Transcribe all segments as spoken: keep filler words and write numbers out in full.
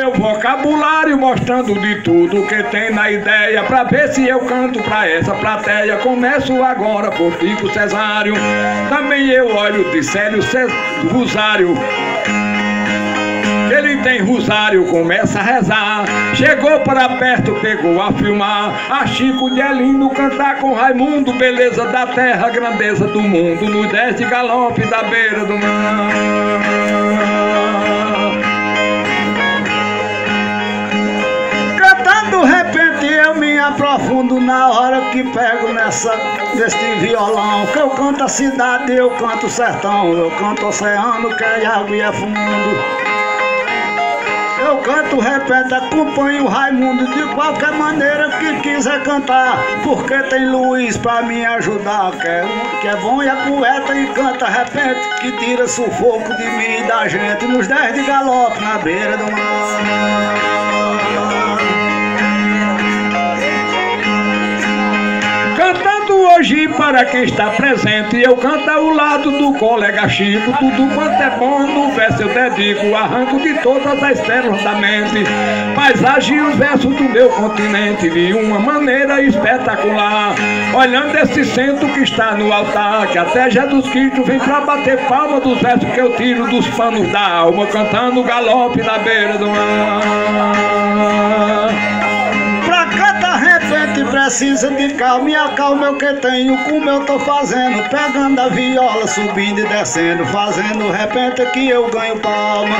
meu vocabulário, mostrando de tudo que tem na ideia, pra ver se eu canto pra essa plateia. Começo agora por Fico Cesário, também eu olho de Célio Rosário. Ele tem rosário, começa a rezar. Chegou para perto, pegou a filmar. A Chico de Lindo cantar com Raimundo. Beleza da terra, grandeza do mundo. No dez de galope da beira do mar. Cantando, de repente eu me aprofundo na hora que pego nessa, nesse violão. Que eu canto a cidade, eu canto o sertão. Eu canto o oceano, que é água e é fundo. Eu canto, repete, acompanho o Raimundo de qualquer maneira que quiser cantar, porque tem Luiz pra me ajudar, que é, um, que é bom e é poeta e canta, repente, que tira sufoco de mim e da gente nos dez de galope na beira do mar. Cantando hoje para quem está presente, eu canto ao lado do colega Chico. Tudo quanto é bom no verso eu dedico, arranco de todas as pérolas da mente, paisagem e os versos do meu continente de uma maneira espetacular. Olhando esse centro que está no altar, que até Jesus Cristo vem pra bater palma dos versos que eu tiro dos panos da alma, cantando galope na beira do mar. Repente precisa de calma, e a calma é o que tenho, como eu tô fazendo, pegando a viola, subindo e descendo, fazendo repente que eu ganho palma.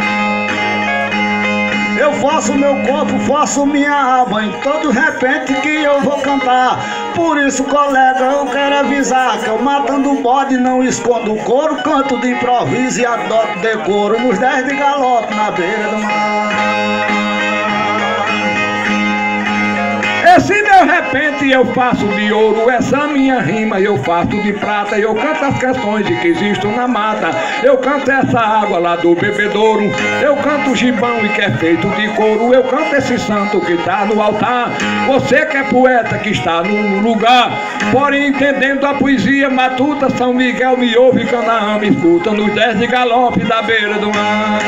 Eu faço meu corpo, faço minha alma, em todo repente que eu vou cantar. Por isso, colega, eu quero avisar que eu matando o bode não escondo o couro, canto de improviso e adoto decoro nos dez de galope na beira do mar. Esse meu repente eu faço de ouro, essa minha rima eu faço de prata. Eu canto as canções que existem na mata, eu canto essa água lá do bebedouro, eu canto o gibão e que é feito de couro, eu canto esse santo que está no altar. Você que é poeta que está no lugar, porém entendendo a poesia matuta, São Miguel me ouve, Canaã me escuta, nos dez de galope da beira do mar.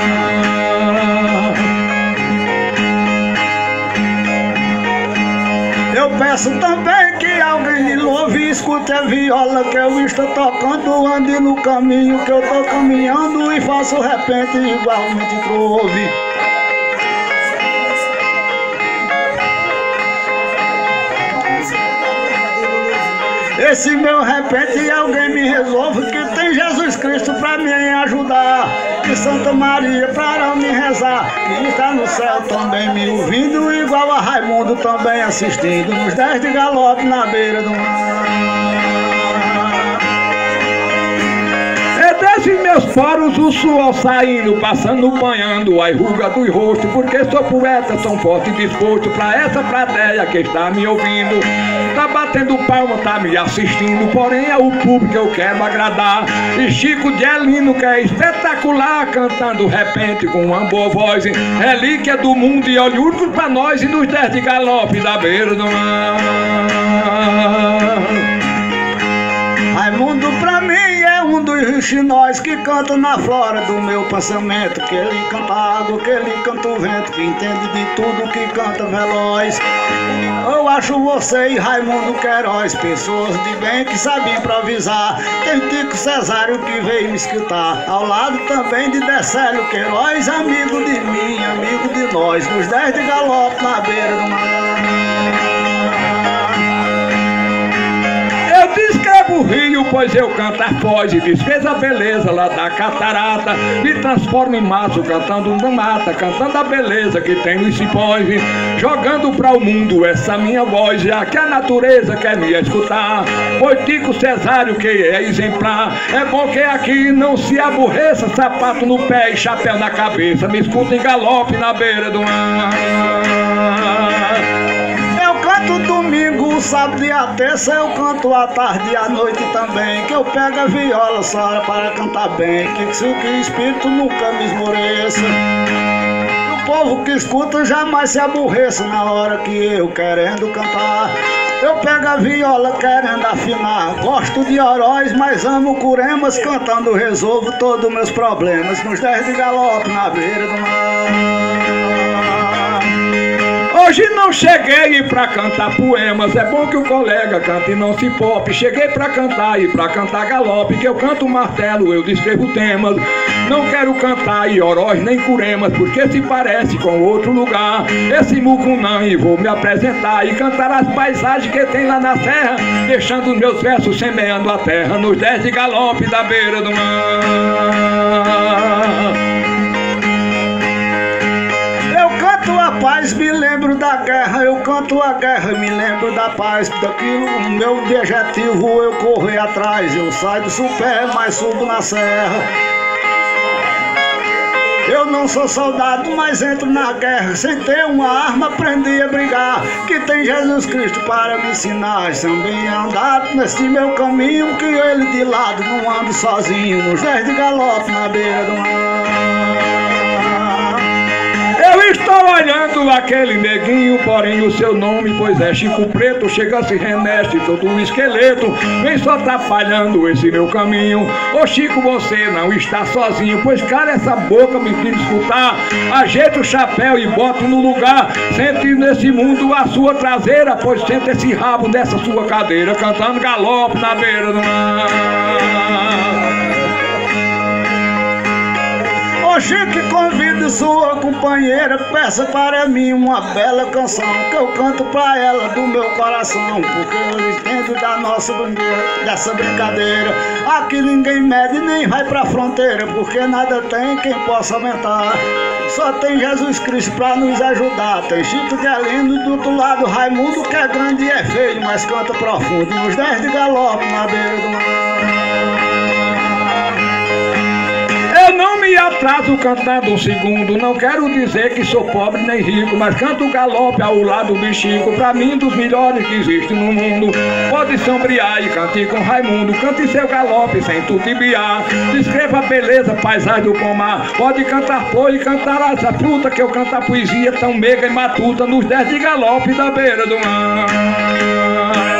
Eu peço também que alguém me louve e escute a viola que eu estou tocando, ande no caminho que eu estou caminhando e faço repente igualmente groove. Esse meu repente alguém me resolve, que tem Jesus Cristo pra me ajudar, e Santa Maria para me rezar, que está no céu também me ouvindo, igual a Raimundo também assistindo, nos dez de galope na beira do mar. Desses meus poros o suor saindo, passando, banhando a ruga do rosto, porque sou poeta, tão forte e disposto pra essa plateia que está me ouvindo. Tá batendo palma, tá me assistindo, porém é o público que eu quero agradar. E Chico de Lindo, que é espetacular, cantando repente com uma boa voz, relíquia do mundo e olho único pra nós, e nos dez de galope da beira do mar. Raimundo pra mim é um dos rixinóis que canta na flora do meu pensamento, que ele canta água, que ele canta o vento, que entende de tudo, que canta veloz. Eu acho você e Raimundo Queiroz pessoas de bem que sabem improvisar. Tem Tico Cesário que veio me escutar, ao lado também de Decélio Queiroz, amigo de mim, amigo de nós, nos dez de galope na beira do mar. Eu descrevo o rio, pois eu canto a foz, e desfez a beleza lá da catarata, me transformo em maço, cantando na mata, cantando a beleza que tem nos cipós, jogando para o mundo essa minha voz, já que a natureza quer me escutar. Pois Tico Cesário que é exemplar, é bom que aqui não se aborreça, sapato no pé e chapéu na cabeça, me escuta em galope na beira do mar. Eu canto domingo, sábado e a terça, eu canto à tarde e à noite também, que eu pego a viola só para cantar bem, que se o espírito nunca me esmoreça. O povo que escuta jamais se aborreça na hora que eu querendo cantar. Eu pego a viola querendo afinar, gosto de Oroz, mas amo Curemas, cantando resolvo todos meus problemas, nos dez de galope na beira do mar. não cheguei pra cantar poemas, é bom que o colega cante e não se pope. Cheguei pra cantar e pra cantar galope, que eu canto martelo, eu descrevo temas. Não quero cantar iorós nem curemas, porque se parece com outro lugar. Esse mucunã e vou me apresentar e cantar as paisagens que tem lá na serra, deixando os meus versos semeando a terra nos dez de galope da beira do mar. Eu canto a paz, me lembro da guerra. Eu canto a guerra, me lembro da paz. Daquilo, o meu objetivo, eu corro atrás. Eu saio do supé, mas subo na serra. Eu não sou soldado, mas entro na guerra. Sem ter uma arma, aprendi a brigar. Que tem Jesus Cristo para me ensinar. Também andado nesse meu caminho, que ele de lado não ando sozinho. Nos dez de galope na beira do mar. Eu estou olhando aquele neguinho, porém o seu nome, pois é Chico Preto. Chega, se remete todo o esqueleto, vem só atrapalhando esse meu caminho. Ô Chico, você não está sozinho, pois cara, essa boca me quis escutar. Ajeita o chapéu e bota no lugar. Sente nesse mundo a sua traseira, pois senta esse rabo nessa sua cadeira, cantando galope na beira do mar. Hoje que convido sua companheira, peça para mim uma bela canção, que eu canto pra ela do meu coração, porque eu entendo da nossa dessa brincadeira. Aqui ninguém mede nem vai pra fronteira, porque nada tem quem possa aumentar. Só tem Jesus Cristo pra nos ajudar. Tem Chico de Alindo, do outro lado Raimundo, que é grande e é feio, mas canta profundo, nos dez de galope na beira do mar. Eu não me atraso cantando um segundo, não quero dizer que sou pobre nem rico, mas canto galope ao lado do Chico, pra mim dos melhores que existe no mundo. Pode sombrear e cante com Raimundo, cante seu galope sem tutibiar. Descreva a beleza, paisagem do pomar, pode cantar flor e cantar essa fruta, que eu canto a poesia tão meiga e matuta, nos dez de galope da beira do mar.